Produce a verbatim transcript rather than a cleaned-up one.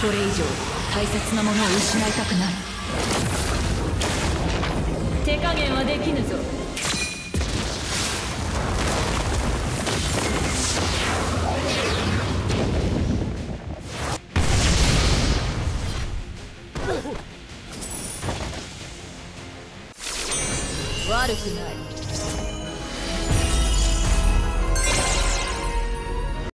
これ以上大切なものを失いたくない。手加減はできぬぞ。悪くない。